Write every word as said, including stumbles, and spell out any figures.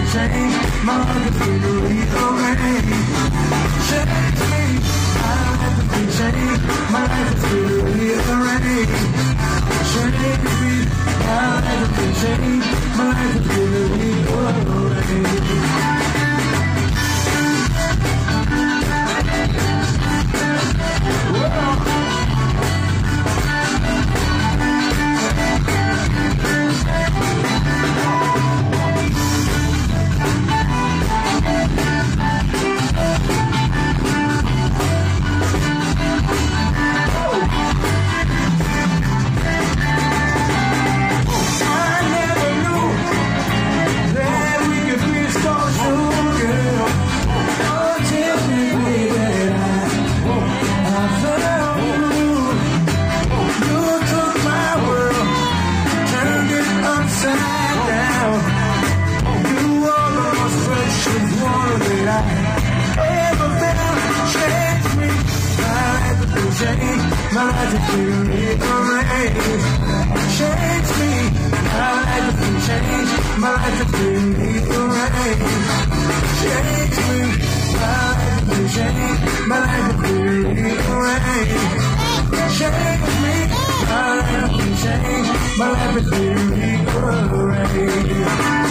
change, my life has been rearranged. Change me, my life has been changed, my life has been rearranged. Change me, my life has been changed, my life has been rearranged. My life has been rearranged. Change me. My life has been changed. My life has been rearranged. Change me. My life has been changed. My life has been rearranged. Change me. My life has been changed. My life has been rearranged.